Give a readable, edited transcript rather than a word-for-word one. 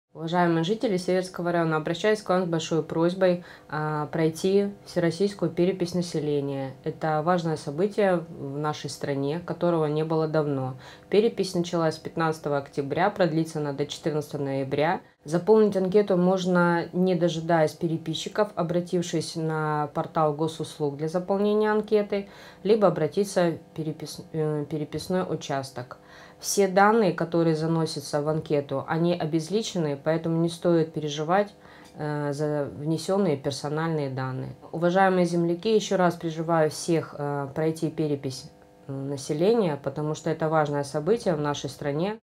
Уважаемые жители Северского района, обращаюсь к вам с большой просьбой пройти всероссийскую перепись населения. Это важное событие в нашей стране, которого не было давно. Перепись началась 15 октября, продлится она до 14 ноября. Заполнить анкету можно, не дожидаясь переписчиков, обратившись на портал госуслуг для заполнения анкеты, либо обратиться в переписной участок. Все данные, которые заносятся в анкету, они обезличены, поэтому не стоит переживать за внесенные персональные данные. Уважаемые земляки, еще раз призываю всех пройти перепись населения, потому что это важное событие в нашей стране.